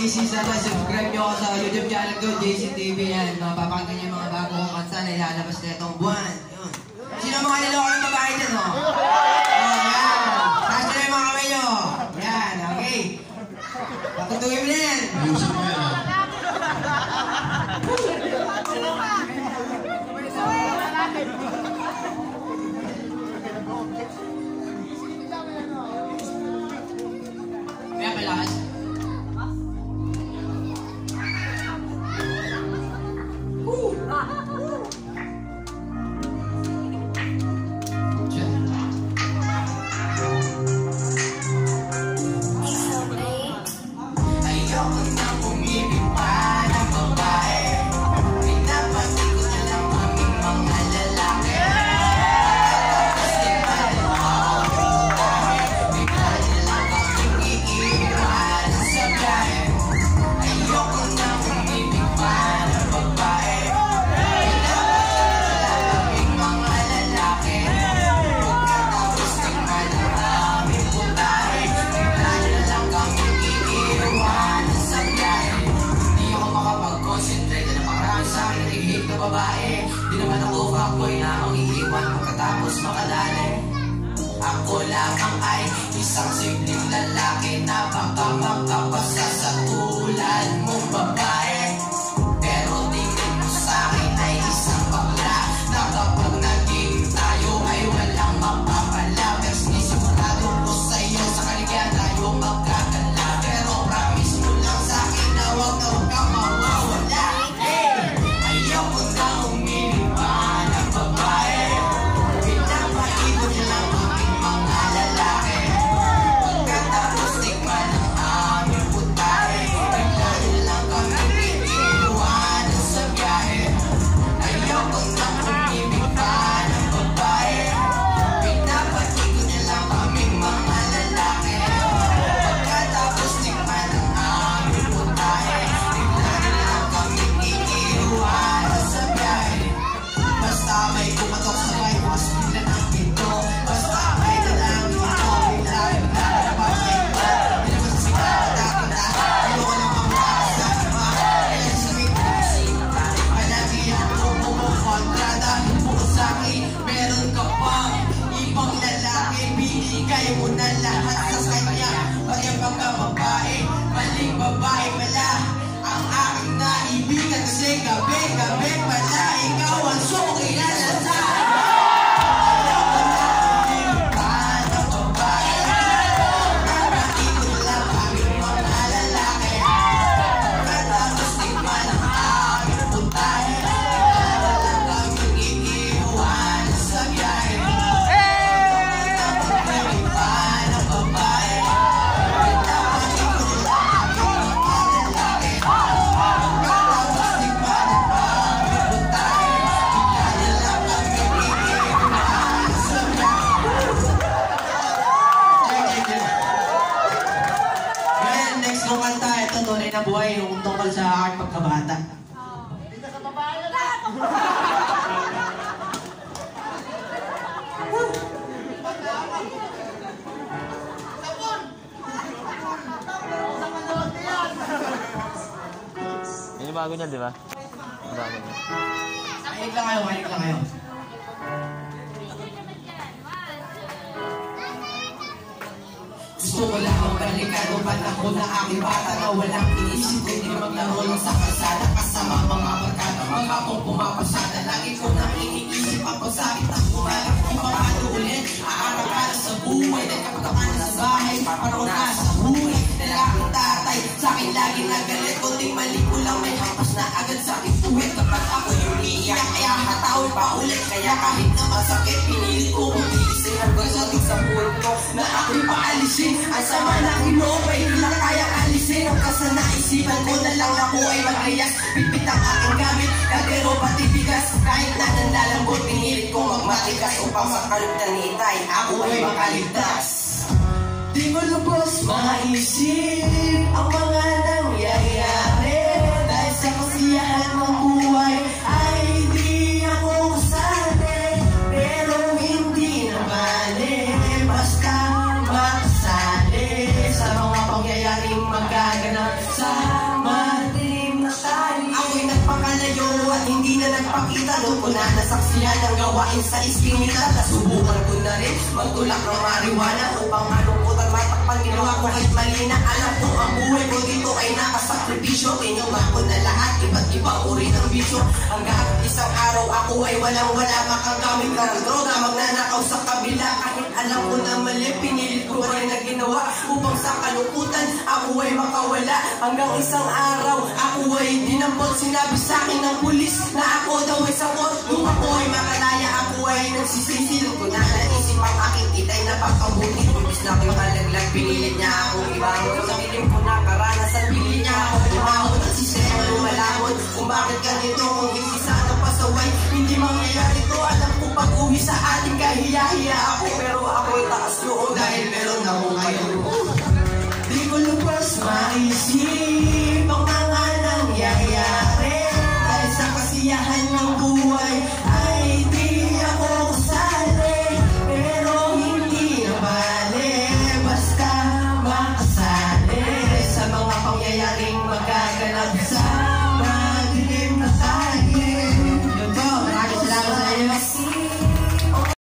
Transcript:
JC sana. Subscribe nyo ako sa YouTube channel ko, JC TV yan. Mapapakita nyo yung mga bago kong kanta na ilalabas na itong buwan. Yun. Sino mga nilokong babae dyan, no? Yan. Taas nyo na yung mga kamay nyo. Yan, okay. Patutugin mo na yan. Ayusin mo yan, ha? Kaya malakas. Babae, di naman ako fuckboy na mangiiwan pagkatapos makadali. Ako lamang ay isang simpleng lalaki na baka makapasa sa tulad mong babae. Pero tingin mo sa'kin ay isang bakla na kapag naging tayo ay walang mapapala. Pero sinisigurado ko sa'yo sa kaligyan tayo magkakala. Pero promise mo lang sa'kin na huwag kang mawawala. Ayoko na umili pa ng babae. Pinapakita niya lang aming mga lalaki. Pagkatapos tikman ang aming putahe, bigla niya lang kami iniiwanan sa biyahe. Ayoko na umili pa ng babae. Pinapakita niya lang aming mga lalaki. Pagkatapos tikman ang aming putahe, bigla niya lang kami iniiwanan sa biyahe. Basta may kumatok sa bahay, bukas bigla ng pinto. Basta may dalang ito, bigla kapag may iba. Hindi naman sa sigaw, takita. Ayoko na mamasa, diba? Kaya sa may pusin, palagi ako kumukontra. Dahil bukod sa'kin, meron ka pang ibang lalaki. Binigay mo na lahat sa kanya. Pati ang pagkababae, maling babae pala ang aking naibigan. Kasi gabi-gabi pala ikaw ang suki na lasal. Ayoko na umili pa ng babae. Nakakito lang aming mga lalaki. Pagkatapos tikman ang aming putahe, bigla lang kaming iniiwanan sa biyahe. Ayoko na umili pa ng babae. Pinapakita lang aming mga lalaki. Pagkatapos tikman ang aming putahe, bigla niya lang kaming iniiwanan sa biyahe. Thank you. Ngayon, next kong kanta, ito tunay na buhay yung tungkol sa aking pagkabata. Yan yung bago niyan, di ba? Yung bago niyan. Makinig lang kayo, makinig lang kayo. Gusto ko lang ang balikan o panahon na aking bata na walang inisip kundi maglaro lang sa kalsada kasama mga barkada. Mga kong pumapasada, lagi ko nang iniisip ako sakit ang kumalat kung paano ulit aarap sa buhay. Dahil kapag ako nasa bahay, parang nasa buhay. Lalaking tatay, sa'kin lagi nagalit. Kunting mali ko lang may hampas na agad sa'kin tuwid. Kapag ako yung iiyak, kaya hatawin pa ulit. Kaya kahit na masakit, pinilit ko kung tiisin. Hanggang sa buhay ko na ako'y paalisin. Ang sama na kinopay, hindi lang kayang alisin. Ang kasa naisipan ko na lang ako ay mag-ayas. Pitpit ang aking gamit, kagero pati bigas. Kahit na nanlalambot, pinilit ko magmatigas. Upang sa kalugtan ni Itay, ako ay makaligtas. Di ko lubos maisip ang mga nangyayari. Dahil sa kasiyahan ng buhay ay di ako kasali. Pero hindi naman basta makasali sa mga pangyayaring magaganap sa pinapakita. Doon ko na nasaksiyan ang gawain sa iskinita. Nasubukan ko na rin magtulak ng marijuana upang malungkutan matakpan. Ginawa ko kahit mali na alam ko ang buhay ko dito ay nakasakripisyo. Kinuha ko na lahat, iba't ibang uri ng bisyo. Hanggang isang araw ako ay walang-wala, makagamit ng droga, magnanakaw sa kabila. Kahit alam ko na mali, pinilit ko rin na ginawa upang sa kalungkutan ako ay makawala. Hanggang isang araw ako ay dinambot. Sinabi sa akin ng pulis na ako daw ay sakot. Kung ako ay makalaya, ako ay nagsisisil. Kung na naisip ang aking kita'y napakabuti. Imbis na aking malaglag, pinilit niya akong ibangon. Sa pilim ko na karanasan, pinilit niya ako umahon. Ang sistema lumalahon kung bakit ganito, kung hindi sana pasaway. Hindi mangyayari to, alam ko pag-uwi sa ating kahiya-hiya ako. Pero ako'y taas loob dahil meron akong kayo. Di ko lubos maisip ang mga nangyayari dahil sa kasiyahan ng